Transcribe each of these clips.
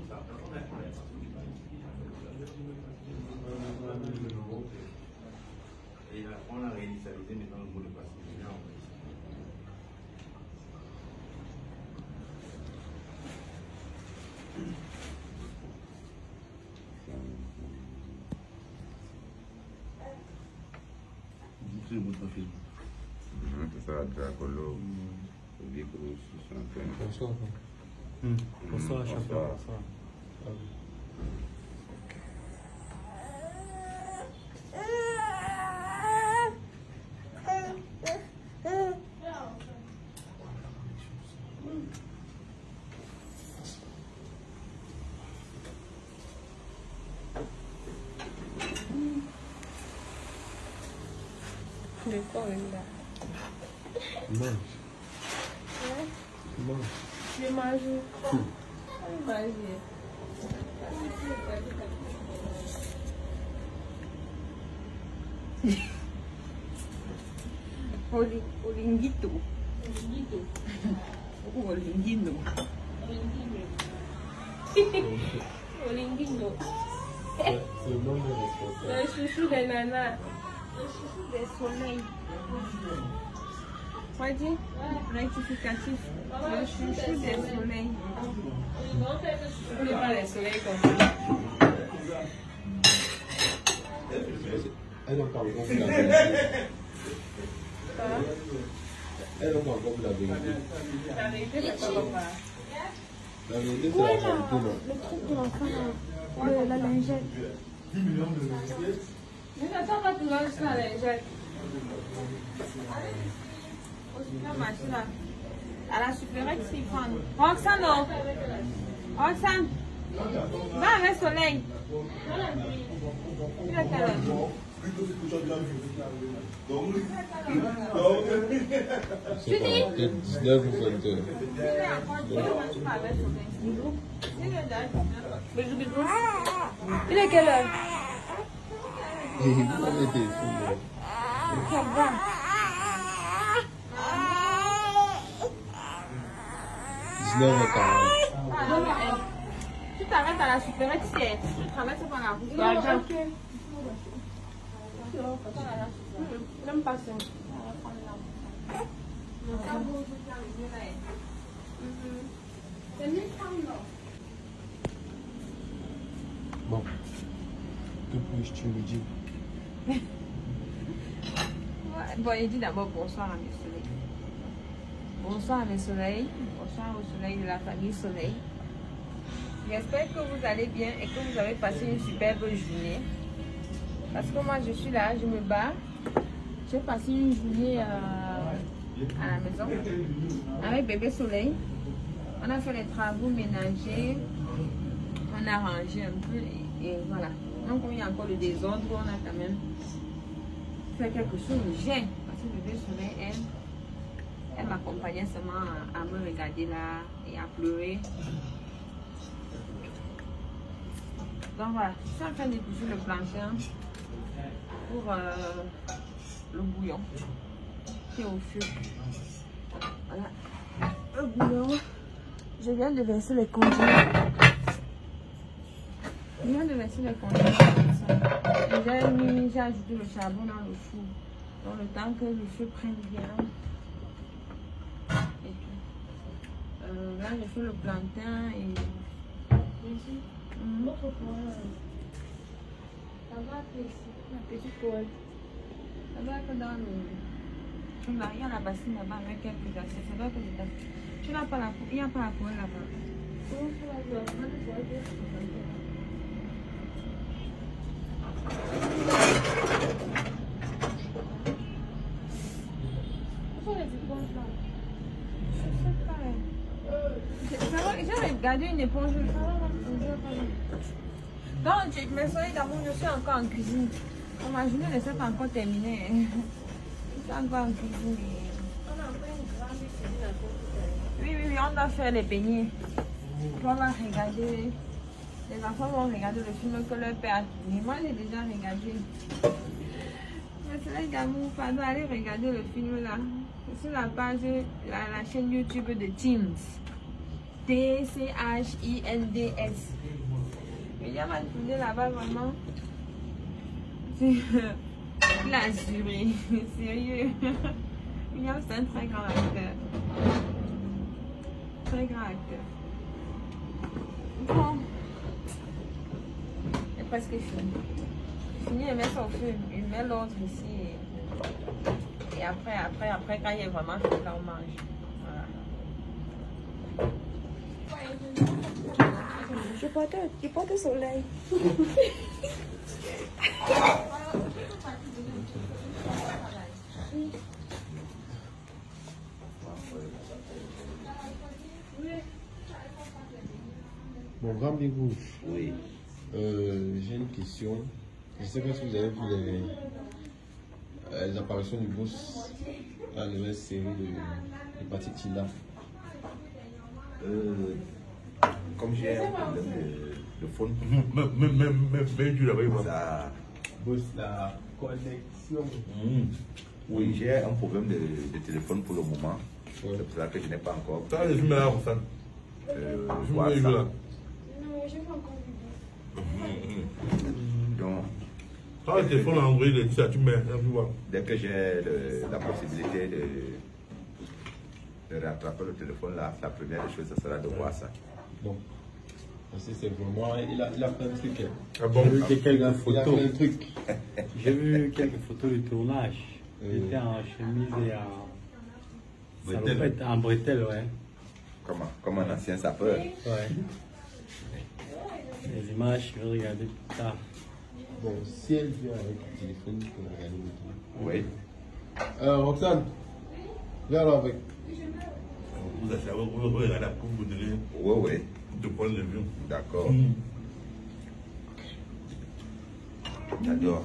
Et là, on a réinitialisé maintenant le mot de passe. Ça va être à Colo. Bonsoir. Bonsoir, bonsoir. Le corps est là. Mange. Ouais. Mange. Je vais manger. Je vais manger. Olinguito. Olinguito. Olinguino. Olinguino. C'est le nom de responsable. Le chouchou des nanas. Le chouchou des soleils. Quoi dit? Rectificatif. Le chouchou des soleils. On n'est pas les soleils comme ça. Elle n'a pas encore la vérité. Elle n'a pas encore la vérité. La vérité, c'est pas comme ça. La vérité, c'est la vérité, non? Le truc de l'enfant, la lingette. 10 millions de... Mais n'attends pas tout l'heure, ça, les jette. Là. À la supérette, c'est fan. Roxane, non. Roxane. Va avec Soleil. Il est quelle heure? Tu dis? 19 ou 20 heures. Il est quelle heure? Il était fou. Ça va. Tu t'arrêtes à la supérette, tu traverses par la route. J'aime pas ça. Bon. Que puis-je me dire? Bon, il dit d'abord bonsoir à mes soleils. Bonsoir à mes soleils. Bonsoir au soleil de la famille Soleil. J'espère que vous allez bien et que vous avez passé une superbe journée. Parce que moi je suis là, je me bats. J'ai passé une journée à la maison avec bébé Soleil. On a fait les travaux ménagers. On a rangé un peu et voilà. Donc il y a encore le désordre, on a quand même fait quelque chose de gêne. Parce que bébé Soleil, elle m'accompagnait seulement à me regarder là et à pleurer. Donc voilà, je suis en train d'éplucher le plantain pour le bouillon qui est au feu. Voilà, le bouillon. Je viens de verser les condiments. Je viens de verser les condiments. J'ai ajouté le charbon dans le four. Donc le temps que le feu prenne bien. Et tout. Là, je fais le plantain et... L'autre poêle. Là-bas, la petite poêle. Là-bas, dans le... Là, il y a la bassine là-bas avec quelques assiettes. Ça doit être dedans. Tu n'as pas la poêle. Il n'y a pas la poêle là-bas. J'ai regardé une éponge. Donc, mes soleils d'amour, je suis encore en cuisine. Ma journée ne s'est pas encore terminée. Je suis encore en cuisine. Oui, on doit faire les beignets. On va regarder. Les enfants vont regarder le film que leur père a tourné. Moi, j'ai déjà regardé. Mes soleils d'amour, pardon, allez regarder le film là. C'est sur la page, la chaîne YouTube de Teens. D-C-H-I-N-D-S. William a tourné là-bas vraiment. Il a assuré. Sérieux. William, c'est un très grand acteur. Très grand acteur. Bon. C'est presque fini. Fini, il met son feu. Il met l'autre ici. Et après, quand il est vraiment fini, là, on mange. Voilà. Je porte soleil. Mon grand Bigou, Oui. j'ai une question. Je ne sais pas si vous avez vu les apparitions du boss dans la nouvelle série de Patrick Tinda. Comme j'ai un problème de phone, Même tu l'avais pas. ça. Boss, la connexion. Oui, j'ai un problème de téléphone pour le moment. Ouais. C'est pour ça que je n'ai pas encore. Ça, les films là, on s'en. Voir Je ça. là. Non, j'ai pas encore vu. Donc, Quand le téléphone a envoyé les ça, tu mets, tu vois. dès que j'ai la possibilité de rattraper le téléphone là, la première des choses, ce sera de voir ça. Bon. Parce que c'est vraiment. Il a fait un truc. Ah bon? Il a fait un truc. J'ai vu quelques photos de tournage. Il était en chemise et en bretelle, ouais. Comme un ancien sapeur. Ouais. Les images, je vais regarder plus tard. Bon, si elle vient avec le téléphone, tu peux regarder le truc. Oui. Roxane, viens alors avec. Vous regardez pour vous donner Oui, oui. deux points de vue. D'accord. J'adore.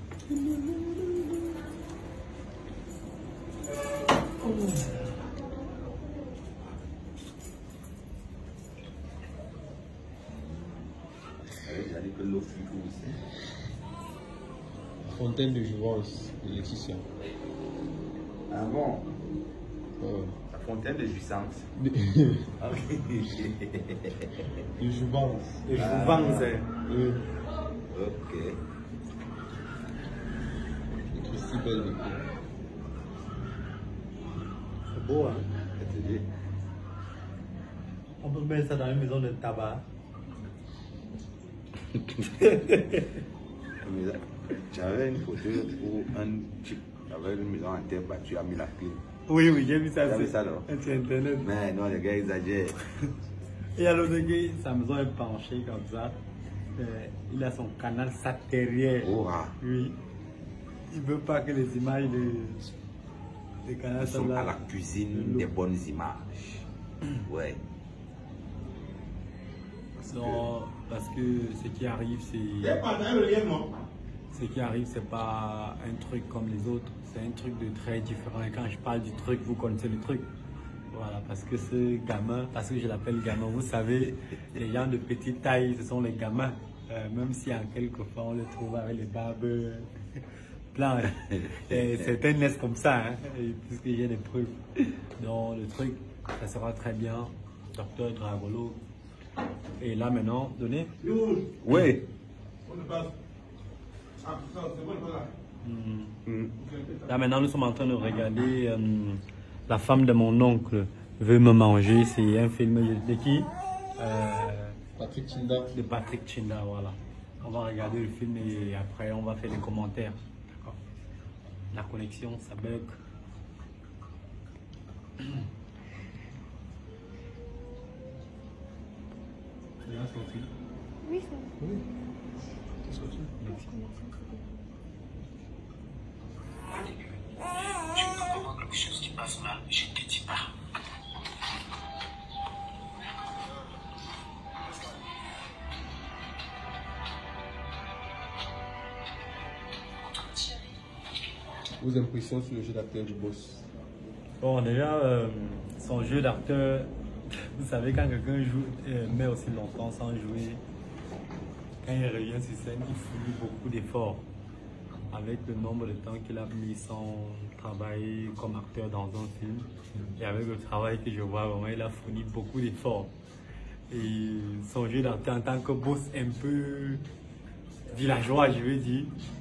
Il a dit que l'eau fut aussi. Fontaine de Jouvence de Laetitia. Ah bon? Ouais. La fontaine de jouissance. De Jouvence. Et je vous vends, c'est. Ok. De Christy Belle. C'est beau, hein. Je te dis. On peut mettre ça dans une maison de tabac. J'avais une photo où un type avait une maison en terre battue, a mis la pile. Oui, oui, j'ai vu ça. Tu as vu ça, non? Sur Internet. Mais non, les gars exagèrent. Et alors, le gars, sa maison est penchée comme ça. Il a son canal satériel. Oh, ah. Oui. Il veut pas que les images de canal Nous sommes soient à la là. cuisine des bonnes images. Ouais. Non, parce que ce qui arrive, c'est pas un truc comme les autres, c'est un truc de très différent. Et quand je parle du truc, vous connaissez le truc. Voilà, parce que ce gamin, parce que je l'appelle gamin, vous savez, les gens de petite taille, ce sont les gamins. Même si en quelques fois on les trouve avec les barbes plein. Et certains naissent comme ça, hein, puisque j'ai des preuves. Donc le truc, ça sera très bien. Docteur Dragolo. Et là maintenant, donnez. Oui. Là maintenant, nous sommes en train de regarder La femme de mon oncle veut me manger. C'est un film de qui? Patrick Tinda. De Patrick Tinda, voilà. On va regarder le film et après on va faire des commentaires. D'accord. La connexion, ça bug. C'est bien sorti. Oui, ça. Tu comprends quelque chose qui passe mal, je ne te dis pas. Vos impressions sur le jeu d'acteur du boss? Bon, déjà, son jeu d'acteur, vous savez, quand quelqu'un joue, met aussi longtemps sans jouer, quand il revient sur scène, il fournit beaucoup d'efforts avec le nombre de temps qu'il a mis sans travailler comme acteur dans un film, et avec le travail que je vois, vraiment, il a fourni beaucoup d'efforts. Et son jeu d'acteur en tant que boss un peu villageois, je veux dire.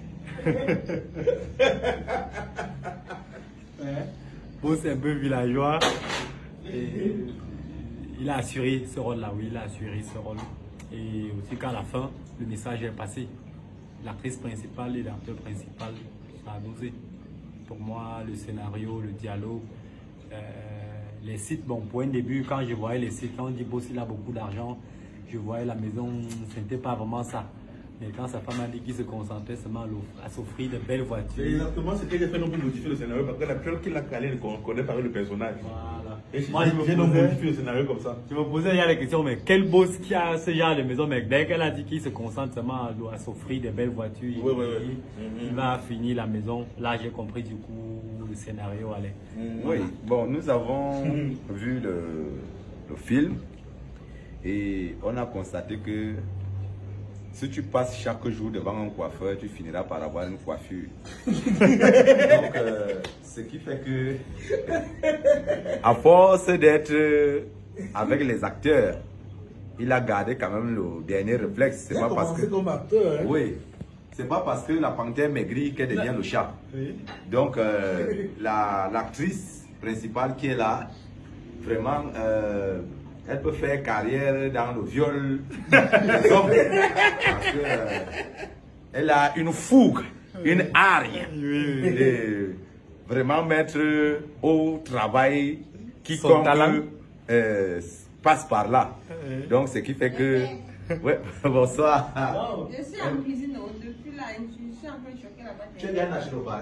Boss un peu villageois. Et il a assuré ce rôle-là, oui, il a assuré ce rôle. Et aussi qu'à la fin, le message est passé. L'actrice principale et l'acteur principal, ça a dosé. Pour moi, le scénario, le dialogue, les sites, bon, pour un début, quand je voyais les sites, quand on dit boss, il a beaucoup d'argent, je voyais la maison, ce n'était pas vraiment ça. Mais quand sa femme a dit qu'il se concentrait seulement à s'offrir de belles voitures. Exactement ce qu'il a fait non pour modifier le scénario, parce que la personne qui l'a calé ne connaît pas le personnage. Voilà. Et moi, je me posais, modifier le scénario comme ça. Je me posais il y a des questions, mais quel boss qui a ce genre de maison, mais dès qu'elle a dit qu'il se concentre seulement à s'offrir de belles voitures, il va finir la maison. Là, j'ai compris du coup le scénario allait. Oui, bon, nous avons vu le film et on a constaté que si tu passes chaque jour devant un coiffeur, tu finiras par avoir une coiffure. Donc, ce qui fait que, à force d'être avec les acteurs, il a gardé quand même le dernier réflexe. C'est pas parce que comme acteur, hein? Oui, c'est pas parce que la panthère maigrit qu'elle devient le chat. Oui. Donc, l'actrice principale qui est là, vraiment, elle peut faire carrière dans le viol. Donc, parce que, elle a une fougue, une arie de vraiment mettre au travail quiconque passe par là. Donc, ce qui fait que... Ouais, bonsoir. Je suis en cuisine depuis là, je suis en train de choquer la bataille. Tu es bien acheté au bar.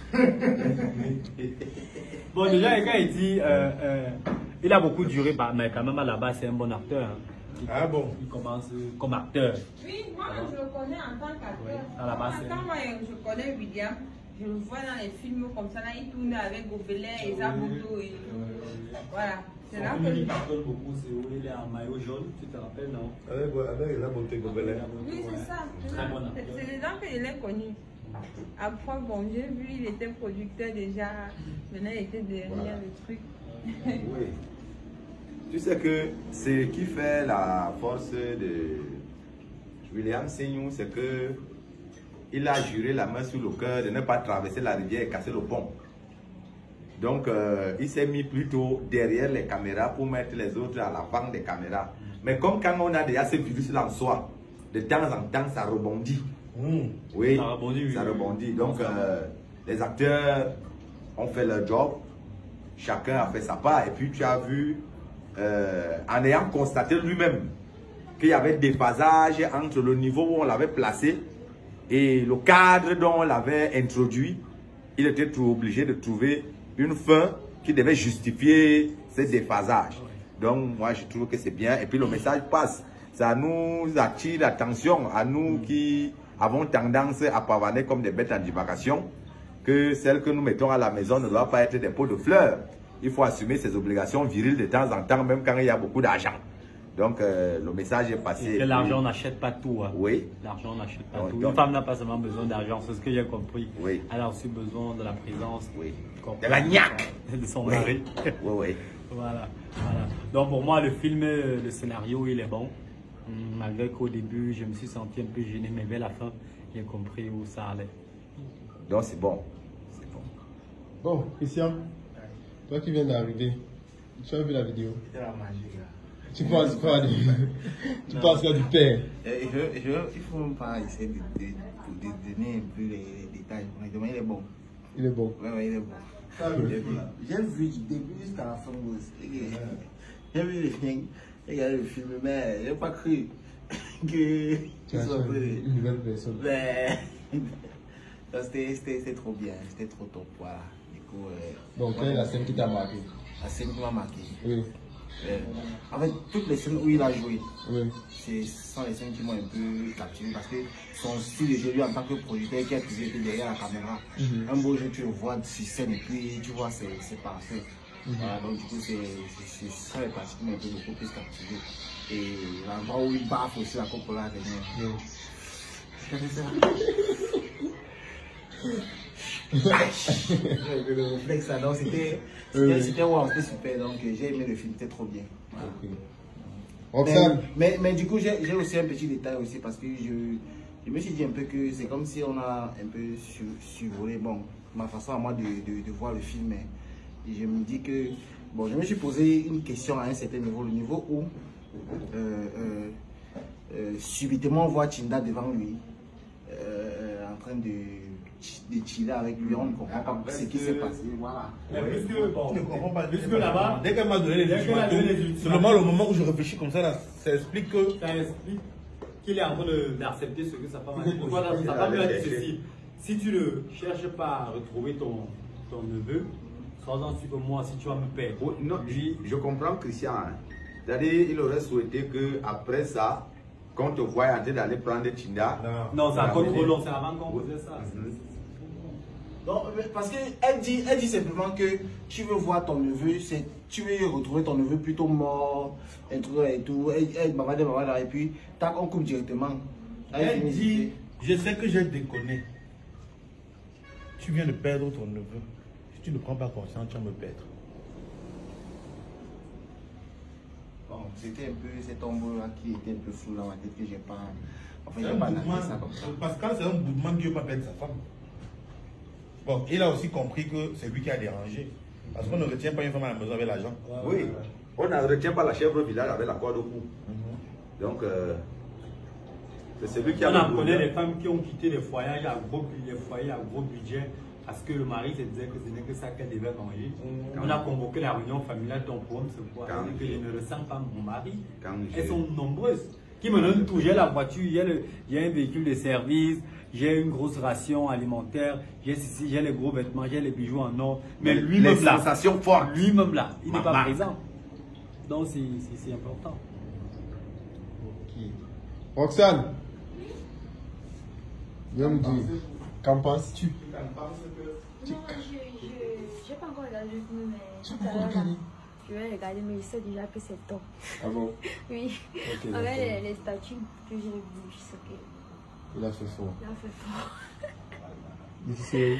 Bon, déjà, quand il dit, il a beaucoup duré, mais quand même à la base, c'est un bon acteur. Hein. Ah bon? Il commence comme acteur. Oui, moi je le connais en tant qu'acteur. Oui, à la base, quand moi je connais William, je le vois dans les films comme ça, là, il tourne avec Gobelin et Zabuto. Et... Voilà. C'est là que il parle beaucoup, c'est où il est en maillot jaune, tu te rappelles, non? Avec la beauté Gobelin. Oui, c'est ça. C'est les gens que je l'ai connu. Après, bon, j'ai vu, il était producteur déjà. Maintenant, il était derrière le truc. Oui. Tu sais que ce qui fait la force de William Seignou, c'est que il a juré la main sur le cœur de ne pas traverser la rivière et casser le pont. Donc, il s'est mis plutôt derrière les caméras pour mettre les autres à l'avant des caméras. Mais comme quand on a déjà ce virus en soi, de temps en temps, ça rebondit. Oui, ça rebondit. Donc, les acteurs ont fait leur job. Chacun a fait sa part. Et puis, tu as vu, en ayant constaté lui-même qu'il y avait des phasages entre le niveau où on l'avait placé et le cadre dont on l'avait introduit, il était obligé de trouver une fin qui devait justifier ces déphasages. Donc, moi, je trouve que c'est bien. Et puis, le message passe. Ça nous attire l'attention, à nous qui avons tendance à pavaner comme des bêtes en divagation, que celles que nous mettons à la maison ne doivent pas être des pots de fleurs. Il faut assumer ses obligations viriles de temps en temps, même quand il y a beaucoup d'argent. Donc, le message est passé. L'argent n'achète pas tout. Hein. Oui. L'argent n'achète pas tout. Une femme n'a pas seulement besoin d'argent, c'est ce que j'ai compris. Oui. Elle a aussi besoin de la présence. Oui. De la niaque. De son mari. Oui, oui. Voilà. Donc, pour moi, le film, le scénario, il est bon. Malgré qu'au début, je me suis senti un peu gêné, mais vers la fin, j'ai compris où ça allait. Donc, c'est bon. C'est bon. Bon, Christian, toi qui viens d'arriver, tu as vu la vidéo? Tu penses quoi tu penses quoi du père? Il ne faut même pas essayer de donner un peu les détails. Honnêtement, il est bon. Il est bon. Oui, il est bon. J'ai vu du début jusqu'à la fin. J'ai vu le film, j'ai regardé le film, mais je n'ai pas cru que tu sois une nouvelle personne. C'était trop bien, c'était trop top. Voilà. Du coup, donc, quelle est la scène qui t'a marqué? La scène qui m'a marqué. Oui. En fait, toutes les scènes où il a joué, oui. Ce sont les scènes qui m'ont un peu captivé parce que son style de jeu, lui, en tant que producteur qui a toujours été derrière la caméra, un beau jeu, tu le vois sur scène et puis tu vois, c'est parfait. Voilà, donc du coup, c'est ça les parties qui m'ont un peu beaucoup plus captivé. Et l'endroit où il baffe aussi la Coppola, Le réflexe, donc c'était wow, c'était super. Donc j'ai aimé le film, c'était trop bien. Voilà. Roxane. Mais du coup, j'ai aussi un petit détail aussi parce que je me suis dit un peu que c'est comme si on a un peu survolé, bon, ma façon à moi de voir le film. Et je me dis que, bon, je me suis posé une question à un certain niveau, le niveau où subitement on voit Chinda devant lui, en train de chiller avec lui, on ne comprend pas ce qui s'est passé, voilà. Puisque, bon, je ne comprends pas, puisque là-bas, dès qu'elle m'a donné les ultimatums, seulement le moment où je réfléchis comme ça, là, ça explique que... Ça explique qu'il est en train d'accepter ce que sa femme a dit. Pourquoi sa femme lui a dit ceci? Si tu ne cherches pas à retrouver ton neveu, sois-en sûr que moi, si tu vas me perdre. Oh, non, je comprends Christian. Hein. C'est-à-dire, il aurait souhaité qu'après ça, qu'on te voie en train d'aller prendre Chinda. Non, c'est encore trop long, c'est avant qu'on faisait ça. Non, parce qu'elle dit simplement que tu veux voir ton neveu, tu veux retrouver ton neveu plutôt mort, et tout, et puis tac, on coupe directement. Elle dit, je sais que j'ai déconné. Tu viens de perdre ton neveu. Si tu ne prends pas conscience, tu vas me perdre. Bon, c'était un peu cet ombre-là qui était un peu flou dans ma tête que j'ai pas... Enfin, j'ai pas analysé ça comme ça. Pascal, c'est un boudement qui ne veut pas perdre sa femme. Bon, il a aussi compris que c'est lui qui a dérangé. Parce qu'on ne retient pas une femme à la maison avec l'argent. Oui, on ne retient pas la chèvre au village avec la corde au cou. Donc, c'est celui qui a... On connaît des femmes qui ont quitté les foyers à gros budget parce que le mari se disait que ce n'est que ça qu'elle devait manger. On a convoqué la réunion familiale, ton problème c'est quoi? Que je ne ressens pas mon mari. Elles sont nombreuses. Qui me donnent tout, j'ai la voiture, j'ai un véhicule de service, j'ai une grosse ration alimentaire, j'ai les gros vêtements, j'ai les bijoux en or. Mais lui-même là, lui-même là, il n'est pas présent. Donc c'est important. Ok. Roxane, viens me dire, qu'en penses-tu? Non, j'ai pas encore regardé le film, mais Tu as pas encore regardé? je vais regarder, mais je sais déjà que c'est top. Ah bon? Oui. Okay, avec les statues que j'ai vues, je sais que... Il a fait fort. Il a fait fort. Ici,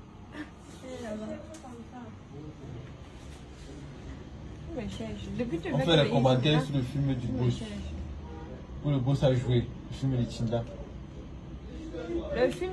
on fait les commentaires sur le film du boss. Où le boss a joué, le film de Chinda. Le film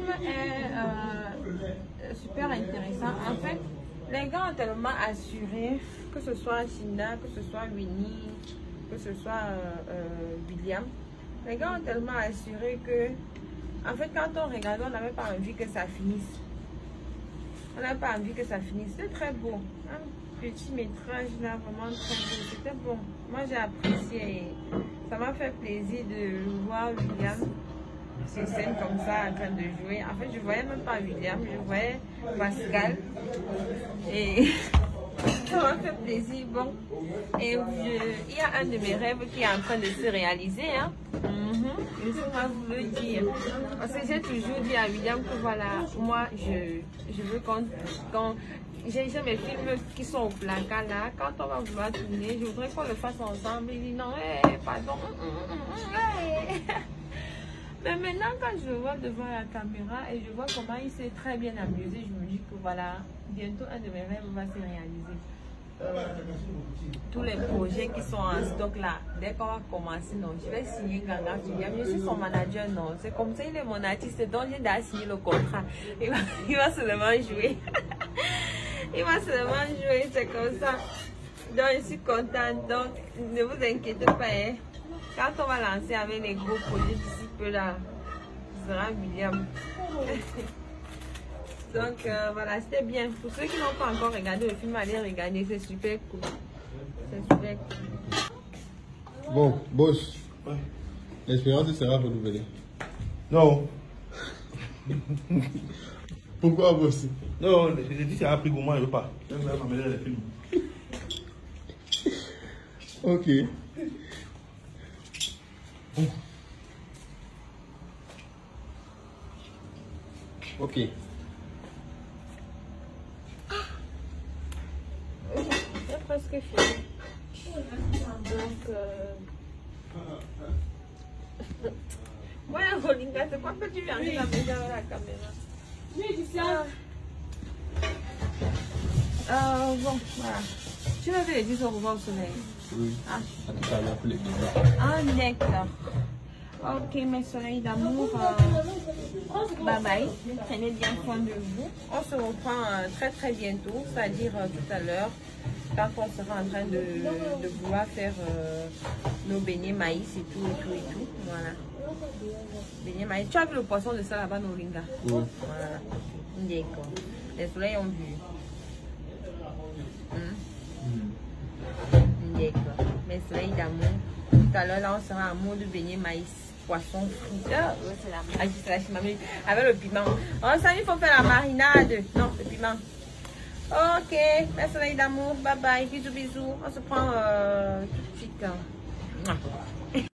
est super intéressant. En fait, les gars ont tellement assuré, que ce soit Chinda, que ce soit Winnie, que ce soit William. Les gars ont tellement assuré que, en fait, quand on regarde, on n'avait pas envie que ça finisse. On n'avait pas envie que ça finisse. C'était très beau. Un petit métrage là, vraiment très beau. C'était bon. Moi, j'ai apprécié. Ça m'a fait plaisir de voir William sur scène comme ça en train de jouer. En fait, je voyais même pas William, je voyais Pascal. Et ça m'a fait plaisir. Bon. Et il y a un de mes rêves qui est en train de se réaliser. Hein. Je sais pas vous le dire. Parce que j'ai toujours dit à William que voilà, moi, je veux quand j'ai mes films qui sont au placard là, quand on va vouloir tourner, je voudrais qu'on le fasse ensemble. Il dit non, pardon. Mais maintenant, quand je le vois devant la caméra et je vois comment il s'est très bien amusé, je me dis que voilà, bientôt un de mes rêves va se réaliser. Tous les projets qui sont en stock là, dès qu'on va commencer, non, je vais signer Ganga William, je suis son manager, non, c'est comme ça, il est mon artiste, donc j'ai déjà signé le contrat. Il va seulement jouer. Il va seulement jouer, c'est comme ça. Donc je suis contente, donc ne vous inquiétez pas. Hein. Quand on va lancer avec les gros projets d'ici peu là, ce sera William. Donc voilà, c'était bien. Pour ceux qui n'ont pas encore regardé le film, allez regarder, c'est super cool. C'est super cool. Bon, boss. Ouais. L'expérience sera renouvelée. Non. Pourquoi boss? Non, j'ai dit que ça a pris pour moi, je ne veux pas. Je vais m'amener les films. Ok. Ok. C'est presque fini. Donc, ouais, Rolinga, c'est quoi que tu viens de la maison avec la caméra? Bon, voilà. Tu veux que les 10 au revoir au soleil? Oui. Ah. À tout à l'heure pour les débats. Ah, d'accord. Ok, mes soleils d'amour. Bye bye. Prenez bien soin de vous. On se reprend très très bientôt, c'est-à-dire tout à l'heure, quand on sera en train de vouloir faire nos beignets maïs et tout, et tout, et tout. Voilà. Beignets maïs. Tu as vu le poisson de ça là-bas, Noringa? Oui. Voilà. D'accord. Les soleils ont vu. D'accord. Mes soleils d'amour. Tout à l'heure, là, on sera en mode beignet maïs, poisson frit. Avec le piment. Oh, ça, il faut faire la marinade. Non, le piment. Ok. Mes soleils d'amour. Bye bye. Bisous, bisous. On se prend tout de suite.